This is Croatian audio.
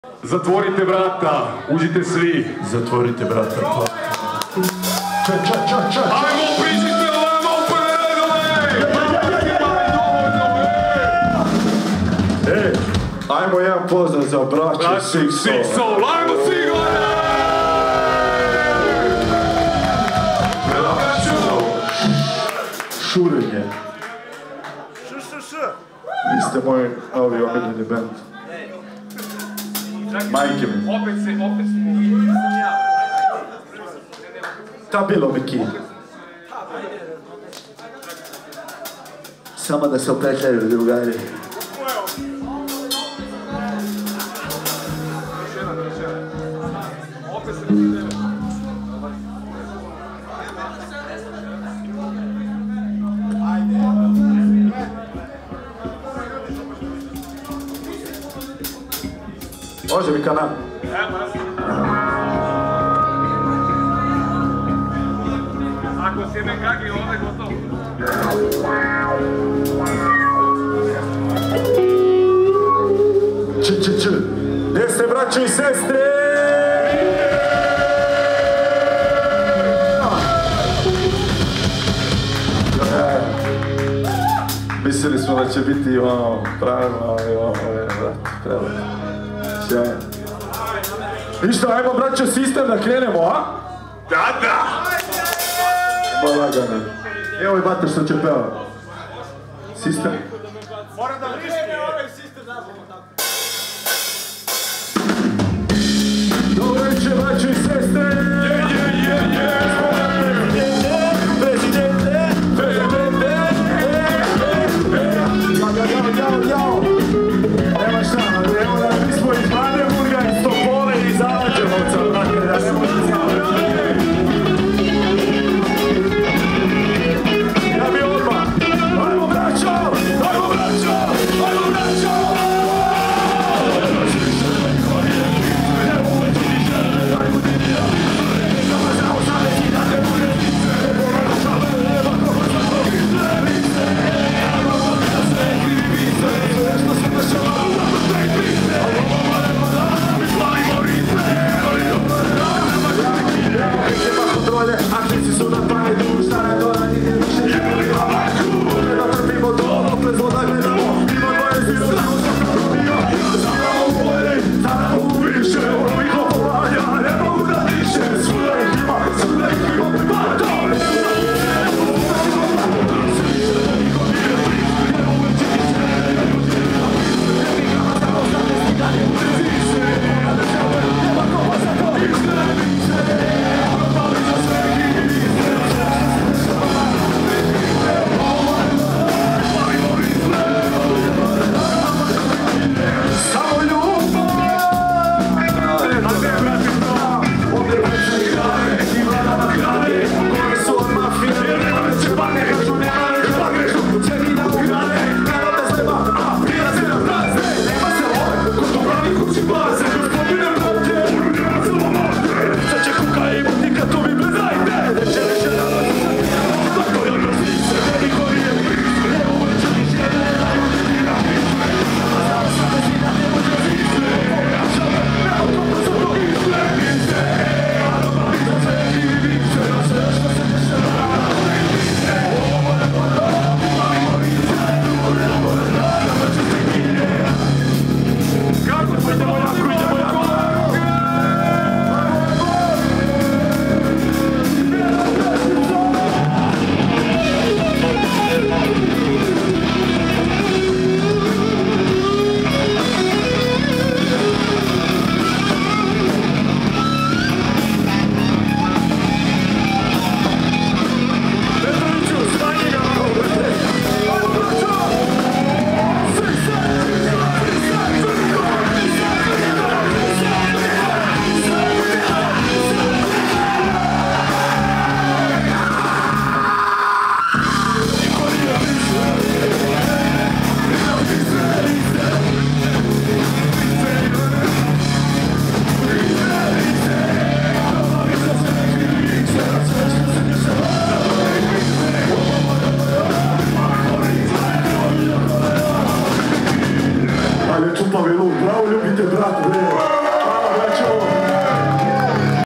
Zatvorite vrata, uđite svi. Zatvorite vrata. Ča. Ajmo, priđite ovamo u prve redove! Ajmo jedan pozdrav za braće Six Soul. Ajmo svi gore! Šurenje. Vi ste moj novi omiljeni band. Majke mi. Opet smo. Ta bilo mi ki. Samo da se opetljaju drugari. Može mi kanal. Ako sjede kaki, onda je gotovo. Č. Gdje ste, braćo i sestre? Mislili smo da će biti pravno i prelepo. Sjajan. Ništa, ajmo braćo Sistem da krenemo, a? Da! Bolagano. Evo i bater što će peva. Sistem.